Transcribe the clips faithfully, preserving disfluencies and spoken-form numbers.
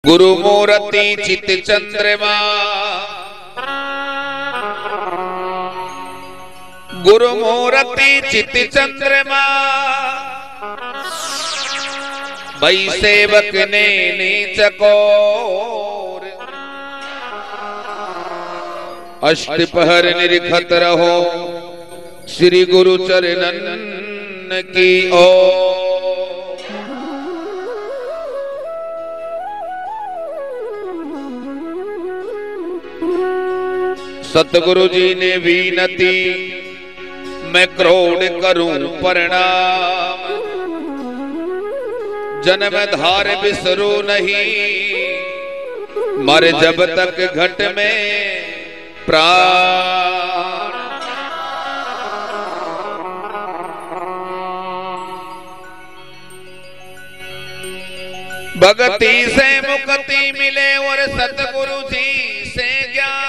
गुरु मूर्ति चित चंद्रमा, गुरु मूर्ति चित चंद्रमा, भई सेवक ने नीच कोर। अष्टपहर निरखत रहो श्री गुरु चरणन की ओर। सतगुरु जी ने विनती मैं क्रोध करूं प्रणाम, जन्म धार बिसरू नहीं मर जब तक घट में प्राण। भक्ति से मुक्ति मिले और सतगुरु जी से ज्ञान,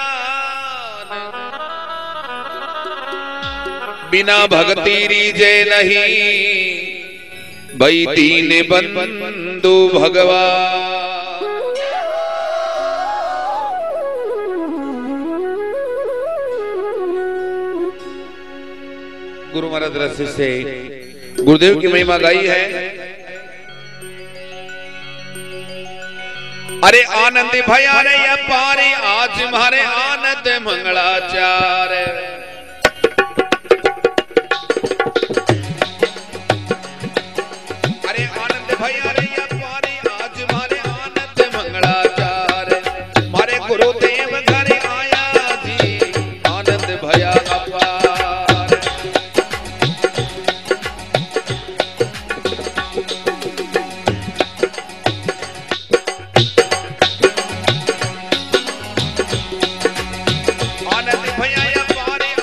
बिना भक्ति रीजे नहीं भई दीन बंधु भगवान। गुरु महाराज रस से गुरुदेव की महिमा गाई है। अरे आनंद भया रे अपारे आज मारे आनंद मंगलाचार। अरे आनंद भया रे अपारे आज मारे आनंद मंगलाचार। मारे गुरुदेव घर आया जी आनंद भया अपार। आनंद भया अपारे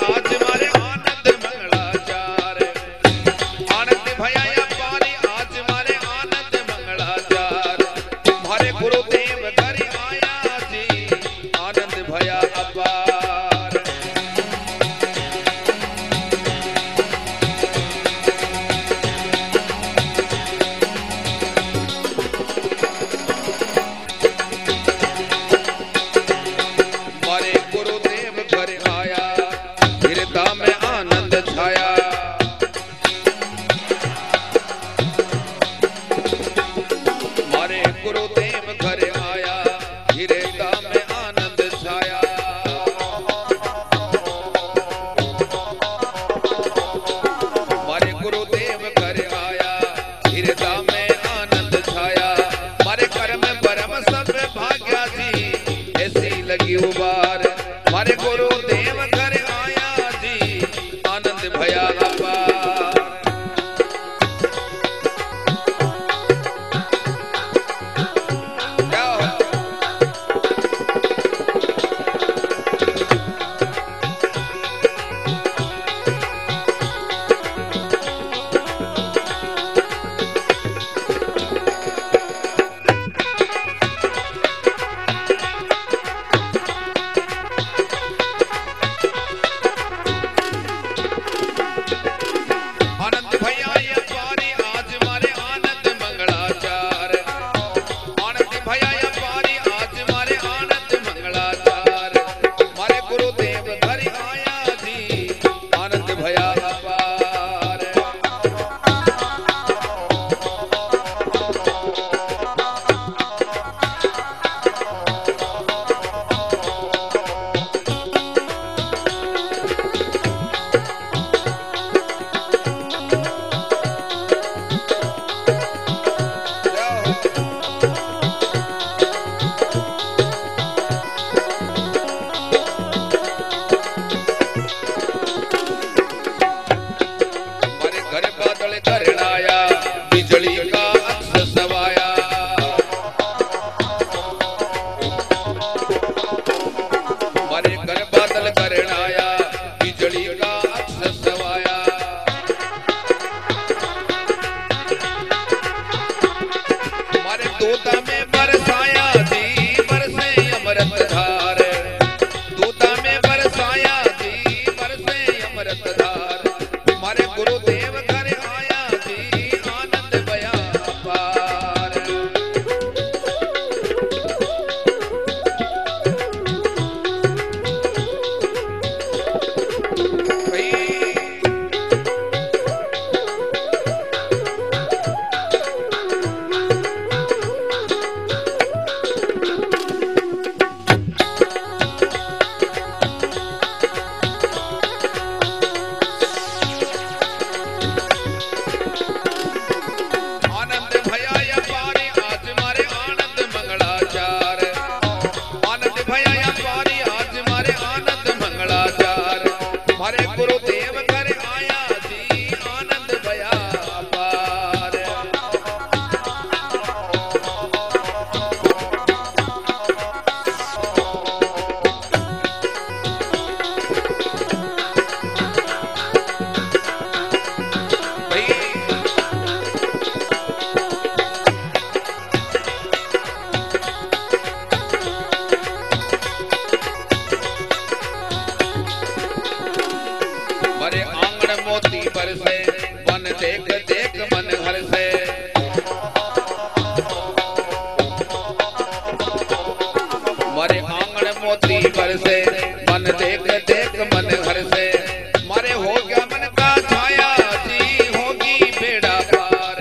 मोती बरसे, मन देख देख मन हरसे, मारे हो गया मन का छाया जी, होगी बेड़ा पार।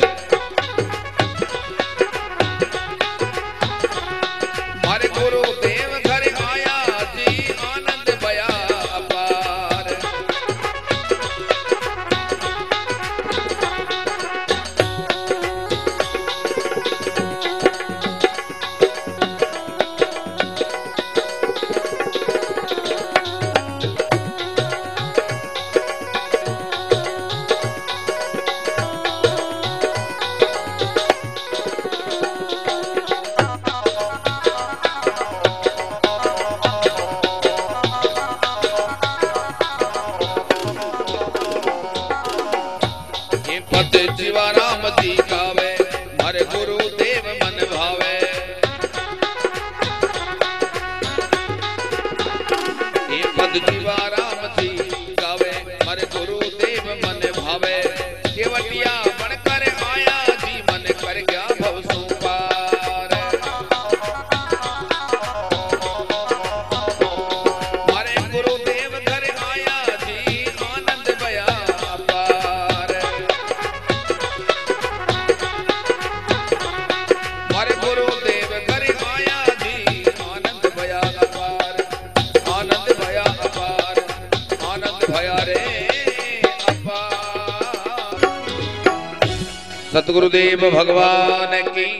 मारे गुरुदेव घर आया जी, आनंद भया अपार। पद जीवा राम जी गावे, मारे गुरुदेव मन भावे। ये पद जीवा राम जी गावे, मारे गुरुदेव मन भावे। केवटिया बनकर आया जी, मन कर गया भव सो पार। मारे गुरुदेव घर आया जी, आनंद भया अपार। मारे गुरुदेव घर आया जी, आनंद भया अपार। आनंद भया अपार, आनंद भया रे अपार। सतगुरुदेव भगवान की